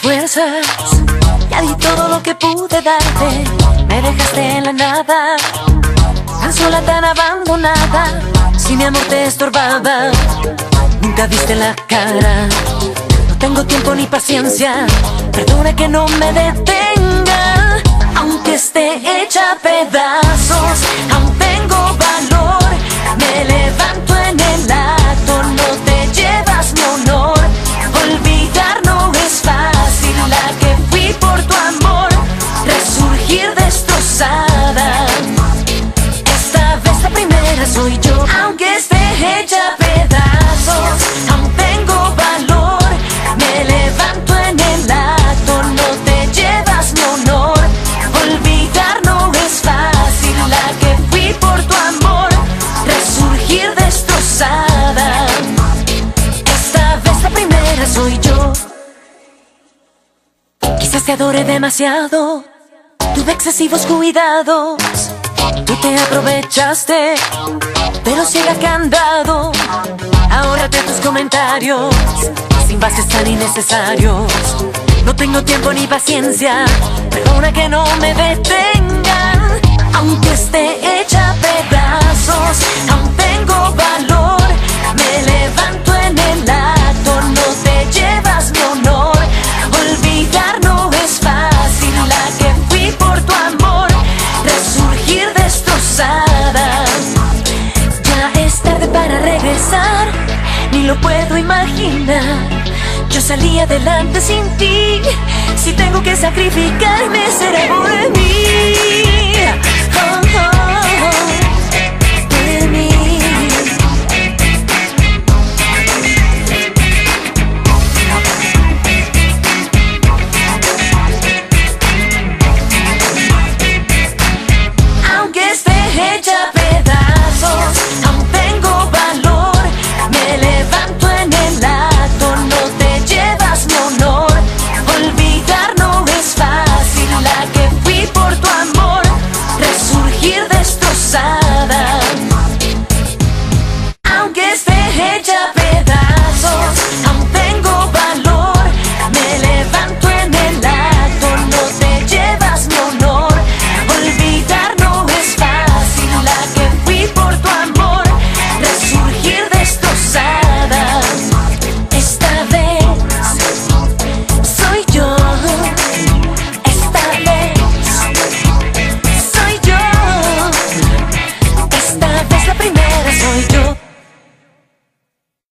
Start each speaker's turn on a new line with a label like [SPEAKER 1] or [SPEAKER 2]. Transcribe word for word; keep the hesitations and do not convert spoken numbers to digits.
[SPEAKER 1] fuerzas, ya di todo lo que pude darte. Me dejaste en la nada, tan sola, tan abandonada. Si mi amor te estorbaba, nunca viste la cara. No tengo tiempo ni paciencia, perdona que no me detenga. Aunque esté hecha a pedazos, aún tengo valor. Me levanto en el acto, no te llevas mi honor. Olvidar no es fácil, la que fui por tu amor. Resurgir destrozada, esta vez la primera soy yo. Aunque esté hecha a pedazos, aún tengo valor. Me levanto en el acto, no te llevas mi honor. Olvidar no es fácil, la que fui por tu amor. Resurgir destrozada, esta vez la primera soy yo. Quizás te adore demasiado, tuve excesivos cuidados. Tú te aprovechaste, pero ciega que han dado. Ahora de tus comentarios, sin bases tan innecesarios. No tengo tiempo ni paciencia, perdona que no me detengan. Aunque esté hecha a pedazos, aún tengo valor. Me levanto en el acto, no te llevas mi honor. Olvidar no es fácil, la que fui por tu amor. Resurgir destrozada, ya es tarde para regresar, ni lo puedo imaginar. Yo salí adelante sin ti, si tengo que sacrificarme será por mí. Oh, oh, oh.